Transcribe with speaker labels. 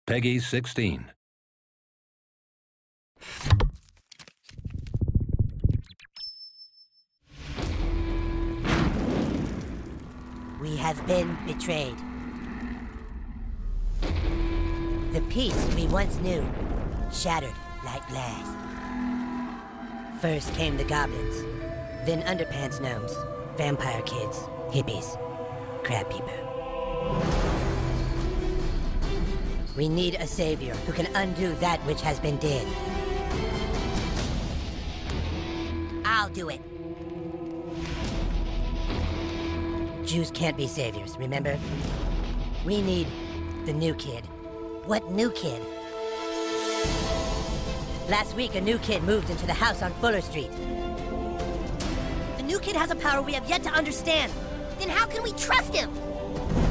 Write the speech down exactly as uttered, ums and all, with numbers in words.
Speaker 1: Peggy sixteen.
Speaker 2: We have been betrayed. The peace we once knew shattered like glass. First came the goblins, then underpants gnomes, vampire kids, hippies, crab people. We need a savior who can undo that which has been did. I'll do it. Jews can't be saviors, remember? We need the new kid. What new kid? Last week, a new kid moved into the house on Fuller Street. The new kid has a power we have yet to understand. Then how can we trust him?